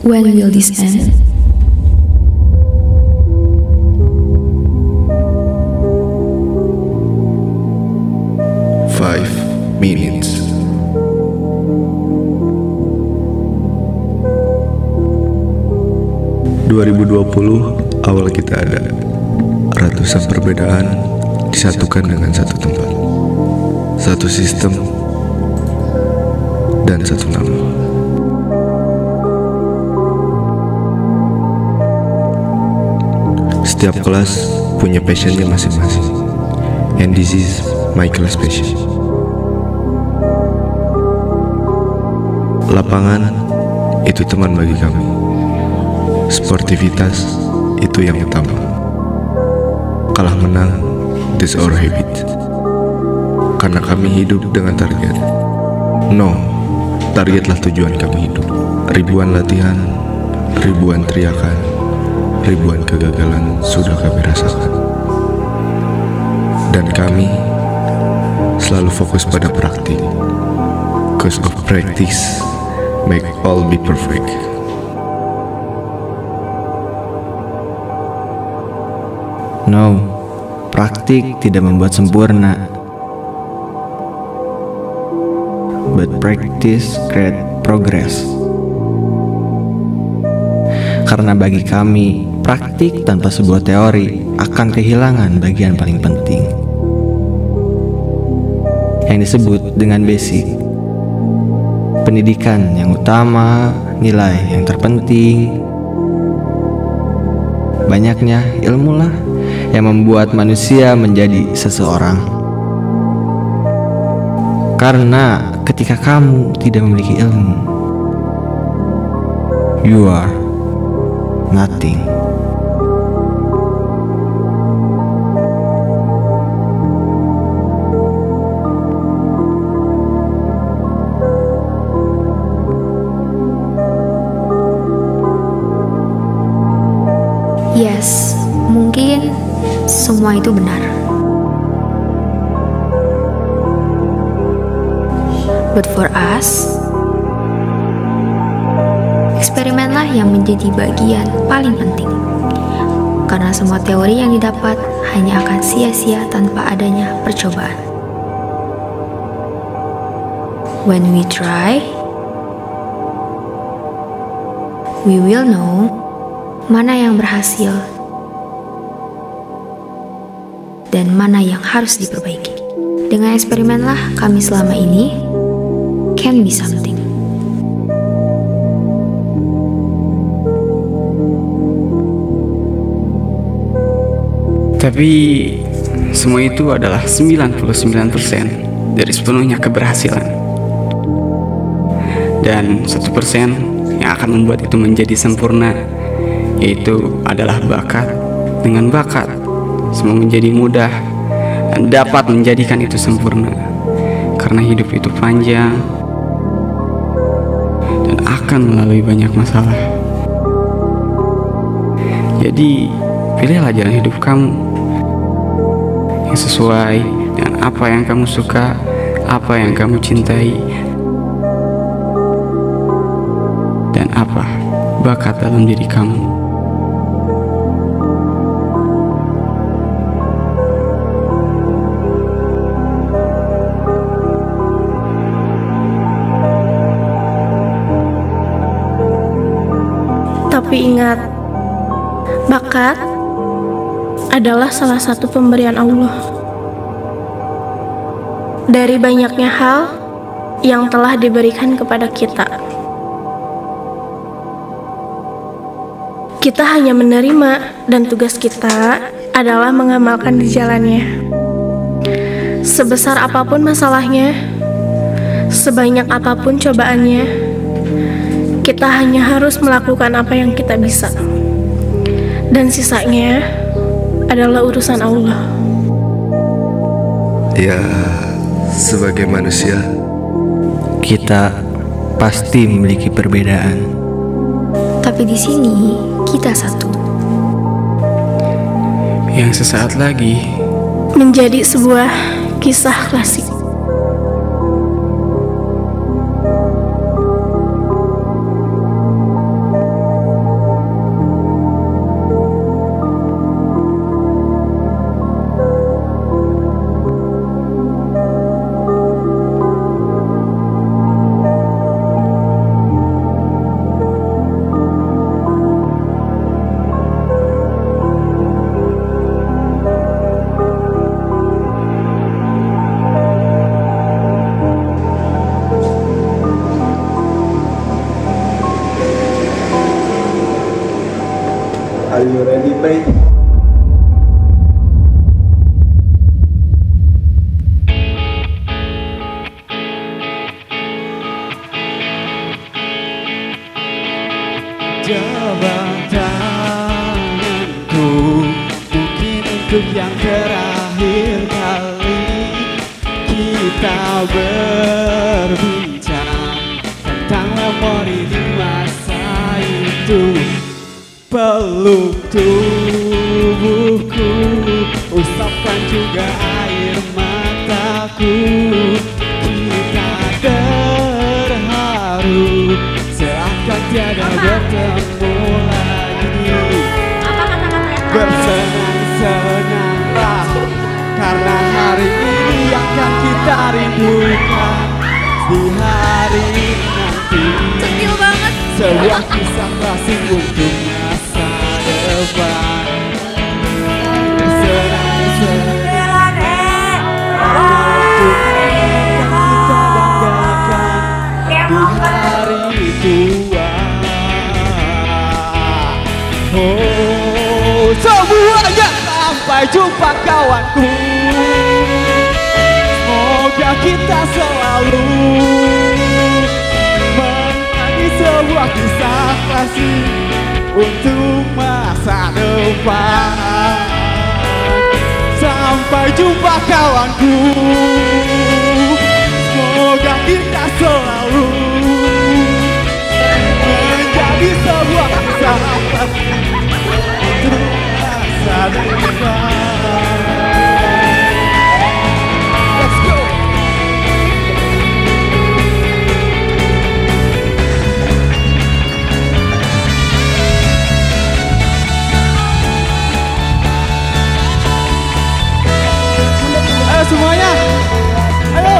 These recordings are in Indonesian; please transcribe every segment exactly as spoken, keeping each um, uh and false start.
When will this end? Five minutes. dua ribu dua puluh awal kita ada. Ratusan perbedaan disatukan dengan satu tempat, satu sistem, dan satu nama. Setiap kelas punya passionnya masing-masing, and this is my class passion. Lapangan itu teman bagi kami, sportivitas itu yang utama. Kalah menang, that's our habit. Karena kami hidup dengan target. No, targetlah tujuan kami hidup. Ribuan latihan, ribuan teriakan, ribuan kegagalan sudah kami rasakan. Dan kami selalu fokus pada praktik. Cause of practice make all be perfect. No, praktik tidak membuat sempurna, but practice create progress. Karena bagi kami, praktik tanpa sebuah teori akan kehilangan bagian paling penting, yang disebut dengan basic. Pendidikan yang utama, nilai yang terpenting. Banyaknya ilmu lah yang membuat manusia menjadi seseorang. Karena ketika kamu tidak memiliki ilmu, you are nothing. Yes, mungkin semua itu benar. But for us, eksperimenlah yang menjadi bagian paling penting. Karena semua teori yang didapat hanya akan sia-sia tanpa adanya percobaan. When we try, we will know mana yang berhasil dan mana yang harus diperbaiki. Dengan eksperimenlah kami selama ini can be something. Tapi semua itu adalah sembilan puluh sembilan persen dari sepenuhnya keberhasilan. Dan satu persen yang akan membuat itu menjadi sempurna, yaitu adalah bakat. Dengan bakat, semua menjadi mudah dan dapat menjadikan itu sempurna. Karena hidup itu panjang dan akan melalui banyak masalah. Jadi, pilihlah jalan hidup kamu yang sesuai dengan apa yang kamu suka, apa yang kamu cintai, dan apa bakat dalam diri kamu. Tapi ingat, bakat adalah salah satu pemberian Allah dari banyaknya hal yang telah diberikan kepada kita. Kita hanya menerima dan tugas kita adalah mengamalkan di jalannya. Sebesar apapun masalahnya, sebanyak apapun cobaannya, kita hanya harus melakukan apa yang kita bisa. Dan sisanya adalah urusan Allah. Ya, sebagai manusia, Kita pasti memiliki perbedaan. Tapi di sini kita satu. Yang sesaat lagi Menjadi sebuah kisah klasik. Are you ready, mate? Coba tanganku, mungkin untuk yang terakhir kali kita berbincang tentang memori di masa itu. Peluk tubuhku, usapkan juga air mataku. Kita terharu seakan tiada bertemu lagi. Bersenang-senanglah karena hari ini yang akan kita rindukan. Di hari nanti sebuah kisah klasik untuk masa depan. Bersenang-senang untuk yang kita banggakan di hari tua. Oh, semuanya sampai jumpa kawanku. Semoga kita selalu menjadi sebuah kisah klasik untuk masa depan. Sampai jumpa kawanku. Semoga kita selalu menjadi sebuah kisah klasik untuk masa depan. Let's go. Ayo semuanya, ayo.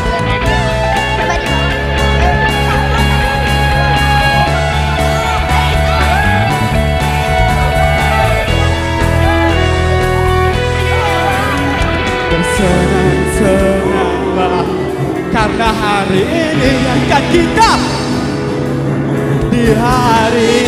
Bersenang-senanglah karena hari ini akan kita di hari